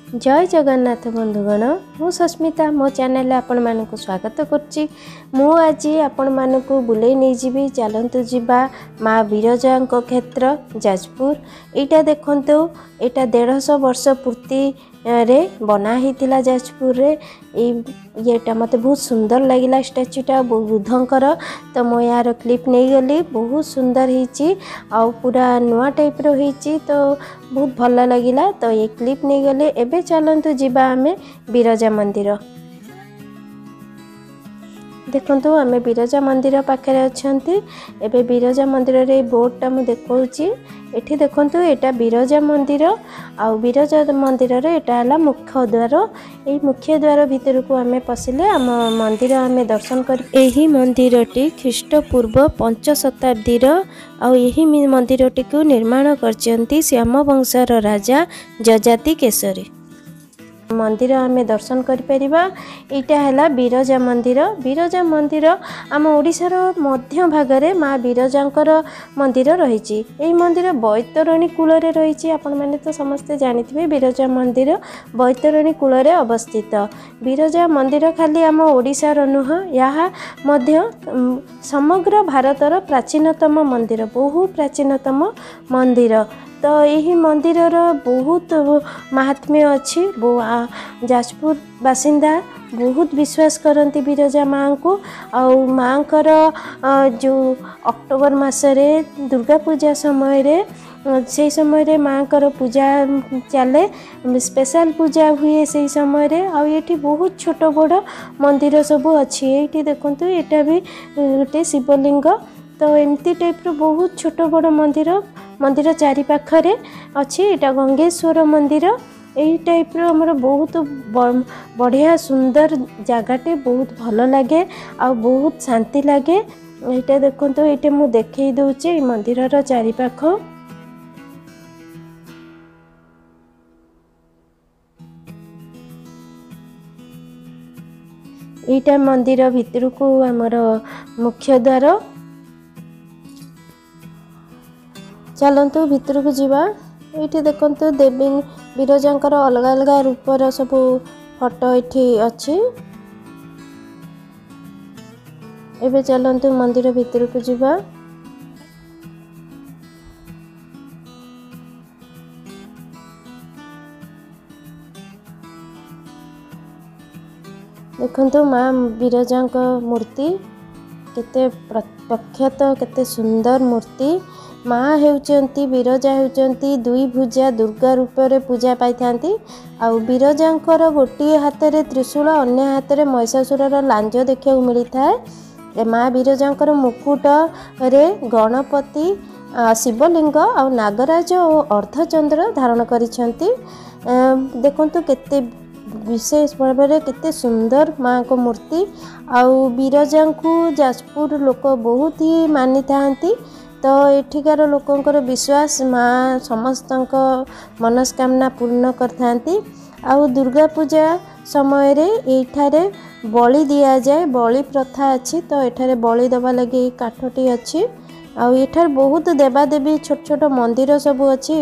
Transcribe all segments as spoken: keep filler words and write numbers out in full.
जय जगन्नाथ बंधुगण मु सस्मिता मो चैनल आपण मानक स्वागत करुच्ची। मु आज आपण मानक बुले नहीं जीवी चलतु जावा माँ बिरजा क्षेत्र जाजपुर। यहाँ देखु यहाँ डेढ़ सौ वर्ष पूर्ति रे बना होता जाजपुर रे। ये मत बहुत सुंदर लगिला स्टैच्यूटा बुद्धंकर। तो मो यार क्लिप नहीं गली बहुत सुंदर होती आउ पूरा नुआ टाइप रो होती तो बहुत भल लगिला। तो ये क्लिप नहीं गले एबे चलतु जीवा आमे बिरजा मंदिर। देखो आम बिरजा मंदिर पाखे अच्छा एबे बिरजा मंदिर रे बोर्डटा मुझे देखी एठी देखो यहाँ बिरजा मंदिर आउ बिरजा मंदिर रे एटा हला मुख्य द्वार। यही मुख्य द्वार भितर को आम पशिले आम मंदिर आम दर्शन कर। यही मंदिरटी ख्रीष्टपूर्व पंच शताब्दी आउ यही मंदिरटी को निर्माण करचंती श्याम वंशर राजा जजाति केसरी। मंदिर आम दर्शन करिपरिबा। एटा हला बिरजा मंदिर। बिरजा मंदिर आम ओडिशार मध्य भागरे माँ बिरजांकर मंदिर रही। यही मंदिर बैतरणी कूल रे रही। आपण माने तो समस्ते जानिथिबे बिरजा मंदिर बैतरणी कूल रे अवस्थित। बिरजा मंदिर खाली आम ओडिशार नुह यहाँ मध्य समग्र भारतर प्राचीनतम मंदिर बहु प्राचीनतम मंदिर। तो यही मंदिर बहुत महात्म्य अच्छी। जाजपुर बासिंदा बहुत विश्वास करती बिरजा माँ को। आउ माँ कर जो अक्टोबर मसरे दुर्गा पूजा समय रे से समय रे माँ कर पूजा चले स्पेशल पूजा हुए से समय रे। आउ ये बहुत छोट बड़ मंदिर सब अच्छी। ये देखो यहाँ भी गोटे शिवलिंग। तो एमती टाइप रो बहुत छोट बड़ मंदिर मंदिर चारि पाखरे अच्छी। यहाँ गंगेश्वर मंदिर यही टाइप रो हमर बहुत बढ़िया सुंदर जगटे बहुत भल लगे आ बहुत शांति लगे। यहाँ देखो ये मुझे देखे दूचे मंदिर चारि पाख। यहाँ मंदिर भितर को हमर मुख्य द्वार। चलतु भितर को जीवा। ये देखो देवी बिरजांकर अलग अलग रूपर सब फोटो ये अच्छी। एबे चलतु मंदिर भितर को जीवा। देखो माँ बिरजांक मूर्ति केते प्रख्यात केते सुंदर मूर्ति। माँ हेउचंती बिरजा हेउचंती दुई भुजा दुर्गा रूप रे पूजा पाई थांती। आउ बिरजांकर गोटे हाथ रे त्रिशूल अन्य हाथ रे महिषासुरर लांज देखा मिली थाए। माँ बिरजांकर मुकुट रे गणपति शिवलिंग आउ नागराज और अर्धचंद्र धारण करिसेंती। देखंतु केते विशेष भाव में केते सुंदर माँ को मूर्ति। आउ बिरजा को जाजपुर लोक बहुत ही मानी थांती। तो एठिकार लोकंकर विश्वास माँ समस्त मनस्कामना पूर्ण करथांती। आउ दुर्गा पूजा समय रे एठारे बलि दिया जाए बलि प्रथा अच्छी। तो एठारे बलि दबा लगी काठटी अच्छी। आउ एठार बहुत देवादेवी छोट छोट मंदिर सब अच्छी।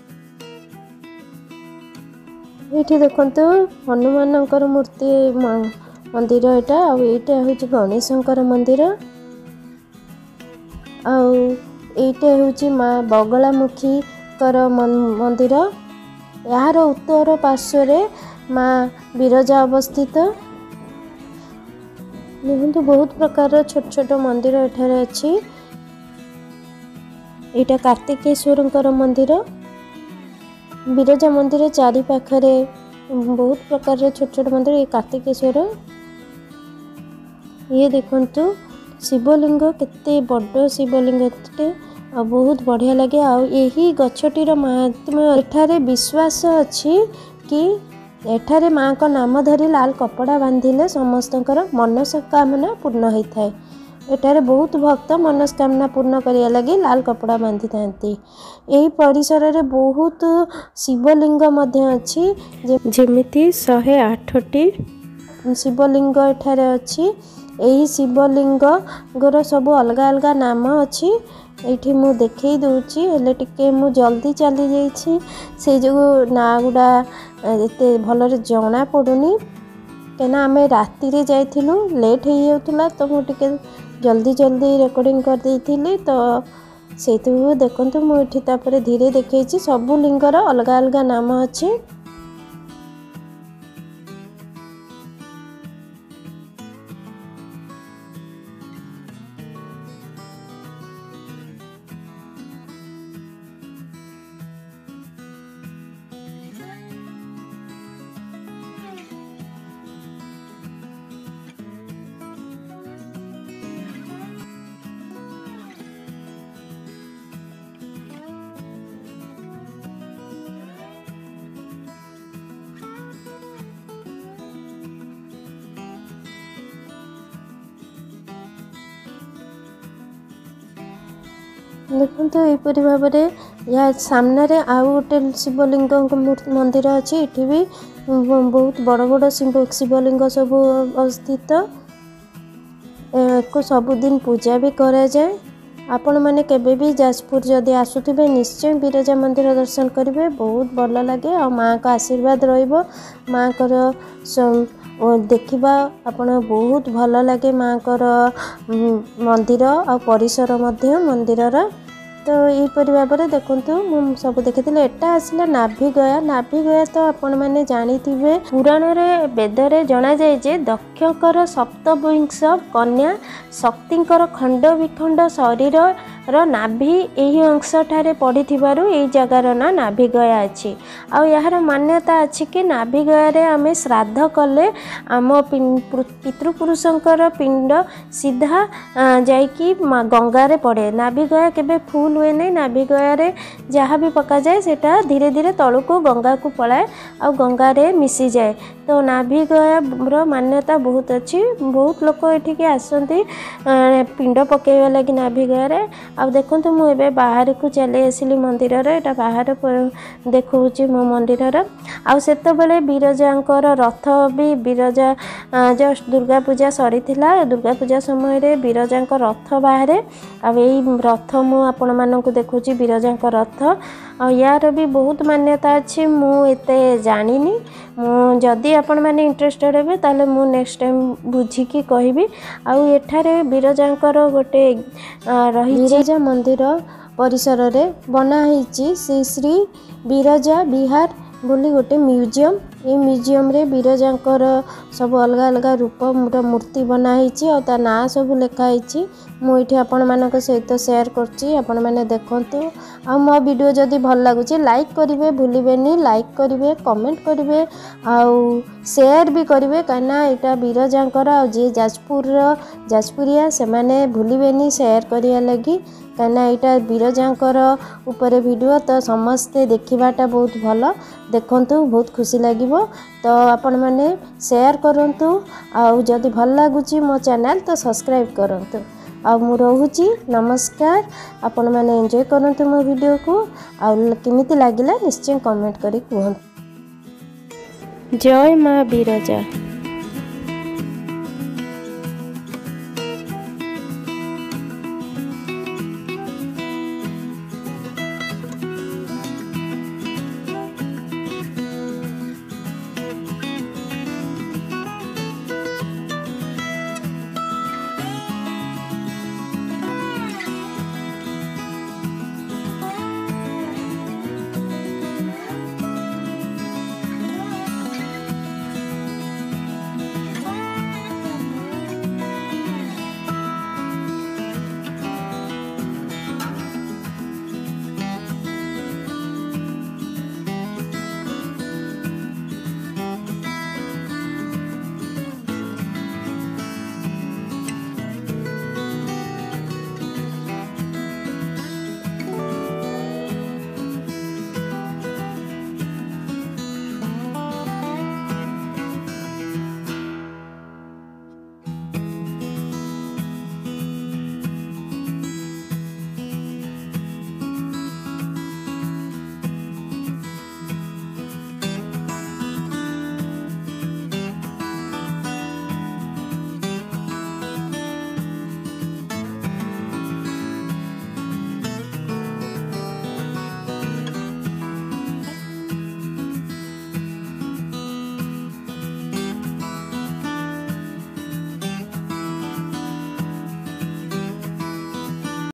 ये देखो हनुमानकर मूर्ति मंदिर एटा। आउ एटा होची गणेशंकर मंदिर। आउ एटा होची माँ बगलामुखी कर मंदिर। यार उत्तर पार्श्व रे माँ बिरजा अवस्थित। देखो बहुत प्रकार छोट छोट मंदिर एठारे अच्छी। एटा कार्तिकेश्वरंकर मंदिर। बिरजा मंदिर चारि पाखरे बहुत प्रकार छोट छोट मंदिर। ये कार्तिकेश्वर। ये देखंतु शिवलिंग केते बड़ शिवलिंग आ बहुत बढ़िया लगे। आ यही गछटीर महात्म्य एठारे विश्वास अच्छी कि एठारे माँ का नाम धरी लाल कपड़ा बांधिले समस्तकर मनस्कामना पूर्ण होता है। एठारे बहुत भक्त मनस्कामना पूर्ण करिया लगी लाल कपड़ा बांधि थांती। यही परिसर रे बहुत शिवलिंग मध्य अच्छी। जेमिति शहे आठटी शिवलिंग एठारे अच्छी। यही शिवलिंग गोर सब अलग अलग नाम अच्छी। ये मु देखई दूची हेले टिके मु जल्दी चली जाइछि से जो ना गुड़ा एते भलरे जना पड़ुनी कहना आम राति रे जाइथिलु लेट हो जाउतला तो मु टिके जल्दी जल्दी रेकॉर्डिंग कर देइथिली तो सेतु देखंतु मु एठी तापरे धीरे देखैछि सबु लिंगर अलग अलग नाम अछि। देखते यहपरी भाव में या सामने आउ गोटे शिवलिंग मंदिर अच्छी ये भी बहुत बड़ बड़ शिव शिवलिंग सब अवस्थित को सबुदिन पूजा भी करा जाए। आपण मैंने केबे भी जाजपुर जदि आसुथिबे निश्चय बिरजा मंदिर दर्शन करेंगे बहुत भल लगे आ माँ का आशीर्वाद रहिबो माँ कर देखा आपण बहुत भल लगे माँ कर मंदिर आ परिसर मध्य मंदिर तो यहपरी भाव में देखूँ मुझे सब देखी एटा आसला नाभि गया नाभि गया तो आपण मैंने जानी पुराण रे वेद रे जना जाए जे दक्षकर सप्तविंश कन्या शक्तिंकर खंड विखंड शरीर रो नाभि यही अंश ठारे पड़ी थिबारु एई जगार ना नाभि गया अछि। आ यार मान्यता अछि कि नाभि गया रे आमे श्राद्ध कले आम पितृपुरुषंकर पिंड सीधा जाइकी गंगा रे पड़े। नाभि गया केबे फुल हुए नहीं नाभि गया रे जहाँ भी पका जाए सेटा धीरे धीरे तलू को गंगा को पलाए आ गंगा रे मिसी जाए। तो नाभि गया रो मान्यता बहुत अच्छी बहुत लोक एठिके आसंती पिंड पकेवा लगी नाभि गया रे। आ देखो मु एबे बाहर को चले आसिली मंदिर रे एटा बाहर देखौची मो मंदिर रे आ सेत बेले बिरजांकर रथ भी बिरजा जस्ट दुर्गा पूजा सरी थिला दुर्गा पूजा समय रे बिरजांकर रथ बाहर आ एई रथ मु आपण मानकु देखौची बिरजांकर रथ आ यार भी बहुत मान्यता अच्छी मु एते जानिनी मु जदि आपण माने इंटरेस्टेड हेबे ताले मु नेक्स्ट टाइम बुझिकी कहबी। आ एठारे बिरजांकर गोटे रही बिरजा मंदिर परिसर रे बना होईची श्री श्री बिरजा विहार बोली गोटे म्यूजियम ये म्यूजियम रे बिरजांकर सब अलग अलग रूप मूर्ति बना होईची और ता ना सब लिखा होईची मु इठी आपण मानक सहित शेयर करची आपण माने देखंतु। आ मो वीडियो जदि भल लागुची लाइक करिवे भूलिबेनी लाइक करिवे कमेंट करिवे आउ शेयर भी करिवे काना एटा बिरजांकर आ जे जाजपुर जाजपुरिया से माने भूलिबेनी शेयर करिया लगी काना एटा बिरजांकर ऊपर वीडियो तो समस्ते देखिबाटा बहुत भल देखंतु बहुत खुशी लागिबो तो आपण माने शेयर करंतु आउ जदि भल लागुची मो चैनल तो सब्सक्राइब करंतु। आ मु रहुची नमस्कार आपण माने एंजॉय करंतु मो वीडियो को आ केमिति लागिला निश्चय कमेंट करी कहंतु। जय मां बिरजा।